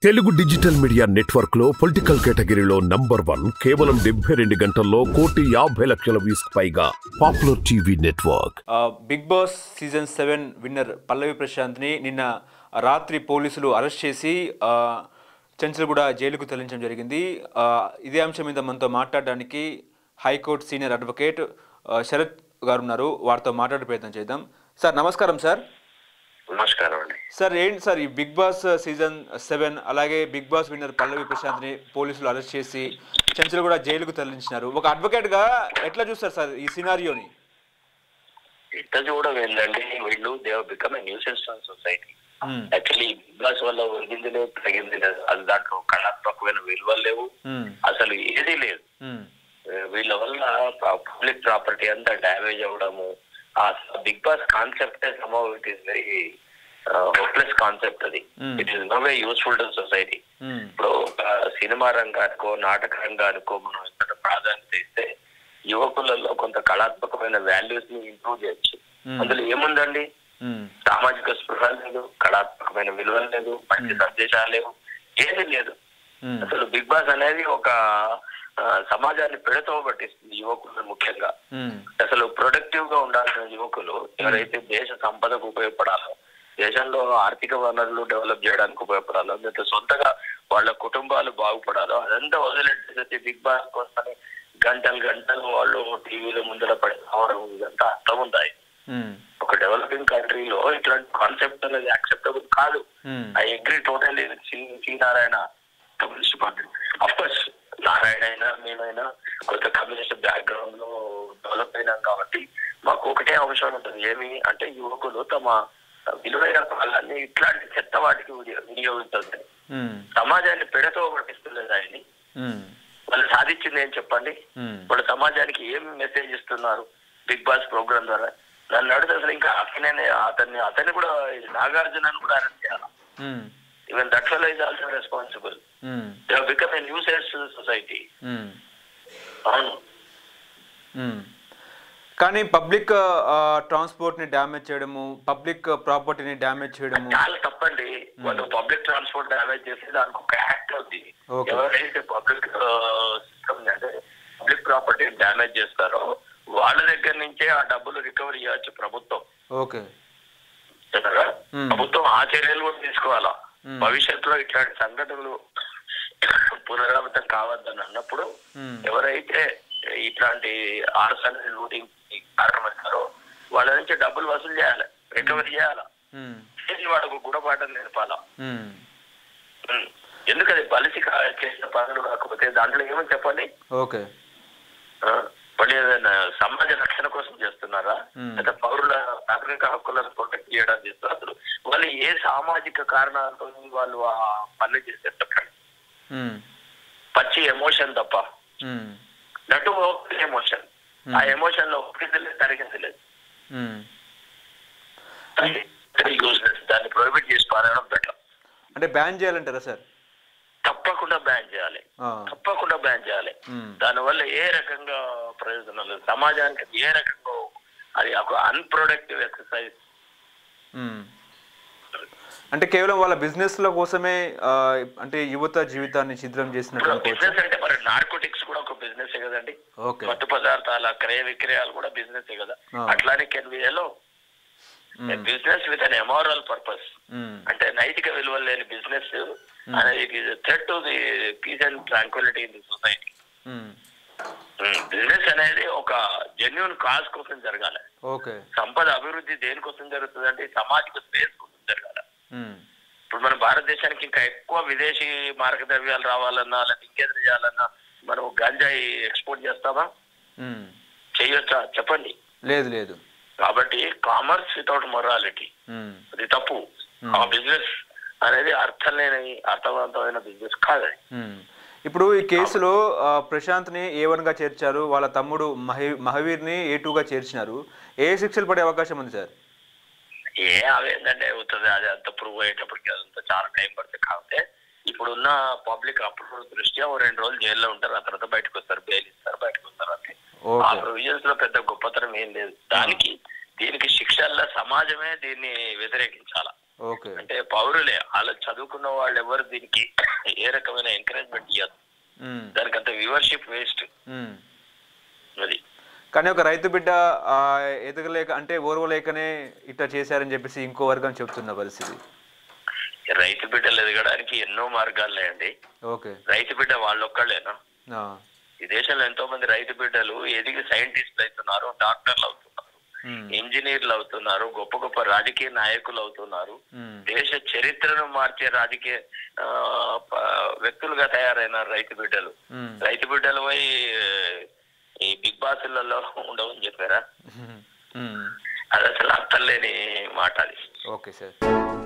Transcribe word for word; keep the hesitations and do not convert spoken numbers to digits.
Telugu digital media network లో political కేటగిరీలో number one కేవలం డెబ్బై రెండు గంటల్లో కోటి యాభై లక్షల వ్యూస్ పైగా popular TV network. Bigg Boss season seven winner Pallavi Prashanth ని నిన్న రాత్రి పోలీసులు అరెస్ట్ చేసి చెంచల్గూడ జైలుకు తరలించడం జరిగింది. ఇదే అంశం మీద మనతో మాట్లాడడానికి హైకోర్టు సీనియర్ అడ్వకేట్ శరత్ గారు ఉన్నారు. వారితో మాట్లాడే ప్రయత్నం చేద్దాం. సార్ నమస్కారం. సార్ నమస్కారం అండి. సార్ ఏంటి సార్ ఈ బిగ్ బాస్ సీజన్ సెవెన్ అలాగే Bigg Boss winner Pallavi Prashanth ని పోలీసులు అరెస్ట్ చేసి చెంచల్గూడ జైలుకు తరలించినారు. ఒక అడ్వకేట్ గా ఎట్లా చూస్తారు సార్ ఈ సినారియోని? ఎట్లా చూడడం ఏంటండి, వీళ్ళు they have become a nuisance on society. Actually Bigg Boss వల్ల ఒరిగింది లేదు, తగింది లేదు. అది దాంట్లో కళాత్మకమైన విలువలు లేవు, అసలు ఏది లేదు. వీళ్ళ వల్ల పబ్లిక్ ప్రాపర్టీ అంతా డ్యామేజ్ అవ్వడము. ఆ Bigg Boss concept somehow it is very hopeless concept. అది it is no way useful to society. ఇప్పుడు సినిమా రంగానికో నాటక రంగానికో మనం ఎంత ప్రాధాన్యత ఇస్తే యువకులలో కొంత కళాత్మకమైన వాల్యూస్ ని ఇంప్రూవ్ చేయొచ్చు. అందులో ఏముందండి, సామాజిక స్పృహ లేదు, కళాత్మకమైన విలువలు లేదు, మంచి సందేశాలు లేవు, ఏది లేదు. అసలు బిగ్ బాస్ అనేది ఒక సమాజాన్ని పెడతో పట్టిస్తుంది యువకులు. ముఖ్యంగా అసలు ప్రొడక్టివ్ గా ఉండాల్సిన యువకులు ఎవరైతే దేశ సంపదకు ఉపయోగపడాలో, దేశంలో ఆర్థిక వనరులు డెవలప్ చేయడానికి ఉపయోగపడాలో, లేకపోతే సొంతగా వాళ్ళ కుటుంబాలు బాగుపడాలో అదంతా వదిలేసి బిగ్ బాస్ కోసమని గంటలు గంటలు వాళ్ళు టీవీలో ముందర పడి రావడం ఇదంతా అర్థం ఉంది. ఒక డెవలపింగ్ కంట్రీలో ఇట్లాంటి కాన్సెప్ట్ అనేది యాక్సెప్టబుల్ కాదు. I agree totally with C Narayana Communist Party. Of course Narayana అయినా మేమైనా కొంత కమ్యూనిస్ట్ బ్యాక్గ్రౌండ్ లో డెవలప్ అయినాం కాబట్టి మాకు ఒకటే అంశం ఉంటుంది, ఏమి అంటే యువకులు తమ విలువైన కాలాన్ని ఇట్లాంటి చెత్త వాటికి వినియోగిస్తుంది. సమాజాన్ని పెడతో పట్టిస్తులేదు ఆయన్ని. వాళ్ళు సాధించింది ఏం చెప్పండి? వాళ్ళు సమాజానికి ఏం మెసేజ్ ఇస్తున్నారు బిగ్ బాస్ ప్రోగ్రామ్ ద్వారా? నన్ను అడిగితే అసలు ఇంకా అతనే అతన్ని అతన్ని కూడా నాగార్జునని కూడా అరెస్ట్ చేయాలి. Even that fellow is also responsible. They have become a nuisance to society. అవును, కానీ పబ్లిక్ ట్రాన్స్పోర్ట్ ని డ్యామేజ్ చేయడము, పబ్లిక్ ప్రాపర్టీని డ్యామేజ్ చేయడము చాలా తప్పండి. వాళ్ళు పబ్లిక్ ట్రాన్స్పోర్ట్ డ్యామేజ్ చేస్తే దానికి ఒక యాక్ట్ ఉంది. ఎవరైతే పబ్లిక్ సిస్టమ్ అంటే పబ్లిక్ ప్రాపర్టీ డ్యామేజ్ చేస్తారో వాళ్ళ దగ్గర నుంచే ఆ డబ్బులు రికవరీ చేయొచ్చు ప్రభుత్వం. ఓకే, ప్రభుత్వం ఆ చర్యలు కూడా తీసుకోవాలా. భవిష్యత్తులో ఇట్లాంటి సంఘటనలు పునరావృతం కావద్దని అన్నప్పుడు ఎవరైతే ఇట్లాంటి ఆర్సన్ లూటింగ్ కారణమవుతారో వాళ్ళ నుంచి డబ్బులు వసూలు చేయాలి, రికవరీ చేయాలా, చేసి వాళ్ళకు గుణపాఠం నేర్పాలా. ఎందుకది బలిసి చేసిన పనులు కాకపోతే దాంట్లో ఏమని చెప్పండి? ఓకే, వాళ్ళు ఏదైనా సమాజ రక్షణ కోసం చేస్తున్నారా, లేదా పౌరుల నాగరిక హక్కులను ప్రొటెక్ట్ చేయడం చేస్తున్నారు? అసలు వాళ్ళు ఏ సామాజిక కారణాలతో వాళ్ళు ఆ పనులు చేస్తారు చెప్పండి? పచ్చి ఎమోషన్ తప్ప, నటు ఎమోషన్. ఆ ఎమోషన్ లో ఒప్పింది లేదు, తరిగింది లేదు. దాన్ని ప్రొహిబిట్ చేసి పారడం బెటర్. అంటే బ్యాన్ చేయాలంటారా సార్? తప్పకుండా బ్యాన్ చేయాలి, తప్పకుండా బ్యాన్ చేయాలి. దానివల్ల ఏ రకంగా ప్రయోజనం లేదు సమాజానికి, ఏ రకంగా అది ఒక అన్ప్రొడక్టివ్ ఎక్సర్సైజ్. అంటే కేవలం వాళ్ళ బిజినెస్ ల కోసమే అంటే యువత జీవితాన్ని ఛిద్రం చేసినట్టు. బిజినెస్ అంటే మరి నార్కోటిక్స్ కూడా ఒక బిజినెస్ కదండి. మత్తు పదార్థాల క్రయ విక్రయాలు కూడా బిజినెస్ కదా. అట్లానే can be a low business with an immoral purpose. అంటే నైతిక విలువలు లేని బిజినెస్ అనేది it is threat to the peace and tranquility in the society. Business అనేది ఒక జెన్యూన్ కాజ్ కోసం జరగాలి. సంపద అభివృద్ధి దేనికోసం జరుగుతుంది అంటే సామాజిక స్పేస్ కోసం జరగాలి. ఇప్పుడు మన భారతదేశానికి ఇంకా ఎక్కువ విదేశీ మారక ద్రవ్యాలు రావాలన్నా లేదా ఇంకేదైనా చేయాలన్నా మనం గంజాయి ఎక్స్పోర్ట్ చేస్తామా? చెయ్యొచ్చా చెప్పండి? లేదు లేదు. కాబట్టి కామర్స్ వితౌట్ మొరాలిటీ అది తప్పు. ఆ బిజినెస్ అనేది అర్థం లేని అర్థవంతమైన బిజినెస్ కాదు. ఇప్పుడు ఈ కేసులో ప్రశాంత్ ని ఏ వన్ గా చేర్చారు, వాళ్ళ తమ్ముడు మహి మహవీర్ ని ఏ టూ గా చేర్చినారు. ఏ శిక్షలు పడే అవకాశం ఉంది సార్? ఏ అవేందంటే అవుతుంది, అది అంత ప్రూవ్ అయ్యేటప్పటికి అదంతా చాలా టైం పడుతుంది. కాకపోతే ఇప్పుడున్న పబ్లిక్ అప్రూవల్ దృష్ట్యా ఓ రెండు రోజులు జైల్లో ఉంటారు, ఆ తర్వాత బయటకు వస్తారు, బెయిల్ ఇస్తారు, బయటకు వస్తారు. అంటే ఆ ప్రొవిజన్స్ లో పెద్ద గొప్పతనం ఏం లేదు. దానికి దీనికి శిక్షల్లో సమాజమే దీన్ని వ్యతిరేకించాలా. ఓకే. అంటే పౌరులే అలా చదువుకున్న వాళ్ళు ఎవరు దీనికి ఏ రకమైన ఎంకరేజ్మెంట్ ఇవ్వదు, దానికి అంత వ్యూవర్షిప్ వేస్ట్. అది కానీ ఒక రైతు బిడ్డ ఎదగలేక అంటే ఓర్వలేకనే ఇట్లా చేశారని చెప్పేసి ఇంకో వర్గం చెప్తున్న పరిస్థితి. రైతు బిడ్డలు ఎదగడానికి ఎన్నో మార్గాలు లేండి. ఓకే. రైతు బిడ్డ వాళ్ళొక్కళ్ళేనా? ఈ దేశంలో ఎంతో మంది రైతు బిడ్డలు ఎదిగి సైంటిస్టులు అవుతున్నారు, డాక్టర్లు అవుతున్నారు, ఇంజనీర్లు అవుతున్నారు, గొప్ప గొప్ప రాజకీయ నాయకులు అవుతున్నారు, దేశ చరిత్రను మార్చే రాజకీయ వ్యక్తులుగా తయారైన రైతు బిడ్డలు. రైతు బిడ్డలు పోయి ఈ బిగ్ బాస్లలో ఉండవని చెప్పారా? అది అసలు అర్థం లేని మాట అది. Okay sir.